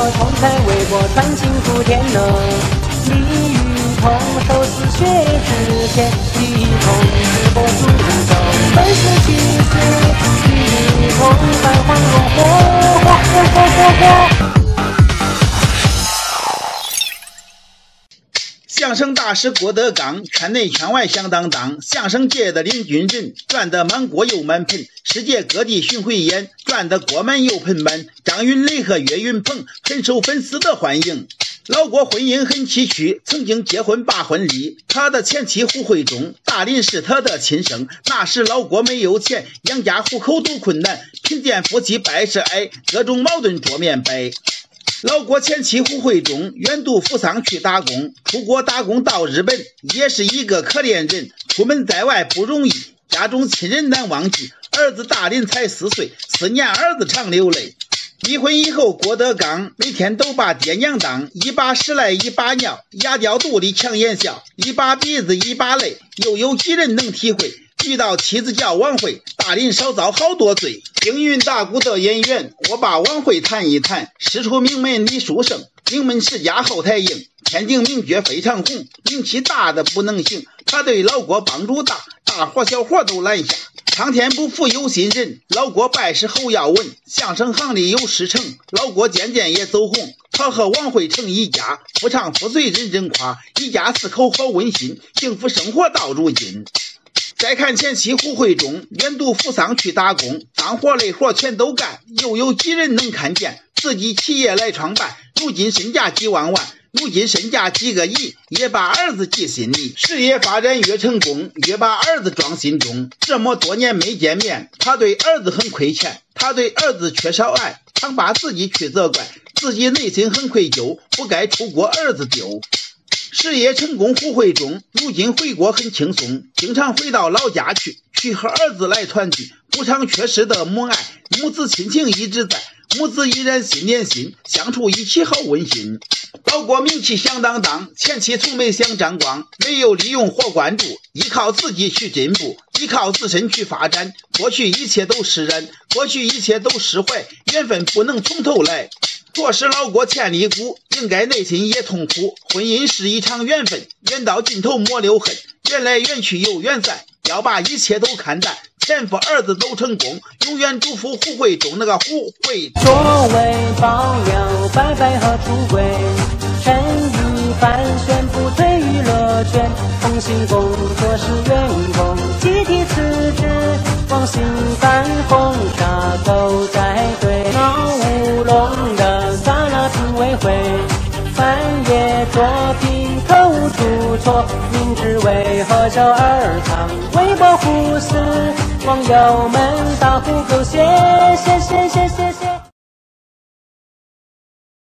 同在微博传幸福天呢。李雨桐手撕血之前，一同直播主走，粉丝气死，李雨桐泛黄荣火。 相声大师郭德纲，圈内圈外响当当，相声界的领军人，赚得满锅又满盆，世界各地巡回演，赚得锅满又盆满。张云雷和岳云鹏很受粉丝的欢迎。老郭婚姻很崎岖，曾经结婚罢婚离，他的前妻胡慧中，大林是他的亲生。那时老郭没有钱，养家糊口都困难，贫贱夫妻百事哀，各种矛盾桌面摆。老郭前妻胡慧中远渡扶桑去打工，出国打工到日本，也是一个可怜人。出门在外不容易，家中亲人难忘记，儿子大林才4岁，思念儿子常流泪。离婚以后，郭德纲每天都把爹娘当，一把屎来一把尿，牙掉肚里强颜笑，一把鼻子一把泪，又有几人能体会？遇到妻子叫王慧，大林少遭好多罪。京韵大鼓的演员，我把王慧谈一谈。师出名门李书生，名门世家后台硬，天津名角非常红，名气大的不能行。他对老郭帮助大，大伙小伙都拦下。苍天不负有心人，老郭拜师后要稳，相声行里有师承，老郭渐渐也走红。他和王慧成一家，夫唱妇随人人夸，一家4口好温馨，幸福生活到如今。再看前妻胡慧中，远渡扶桑去打工，脏活累活全都干，又有几人能看见？自己企业来创办，如今身价几万万，如今身价几个亿，也把儿子记心里。事业发展越成功，越把儿子装心中。这么多年没见面，他对儿子很亏欠，他对儿子缺少爱，常把自己去责怪，自己内心很愧疚，不该出国儿子丢。事业成功胡慧中，如今回国很轻松，经常回到老家去和儿子来团聚，不常缺失的母爱，母子亲情一直在，母子依然心连心，相处一起好温馨。老郭名气响当当，前妻从没想沾光，没有利用或关注，依靠自己去进步，依靠自身去发展。过去一切都释然，过去一切都释怀，缘分不能从头来。若是老郭欠你股，应该内心也痛苦。婚姻是一场缘分，缘到尽头莫留痕，缘来缘去又缘散，要把一切都看淡。前夫儿子都成功，永远祝福胡慧中那个胡慧中。 作为爆料拜拜和出轨，陈一凡宣布退娱乐圈，红星工作室员工集体辞职，王心帆红茶都在对，闹乌龙的撒拉评委会，翻页作品口误出错，明知为何笑而藏，微博忽视，网友们大呼狗血，谢谢谢谢谢谢。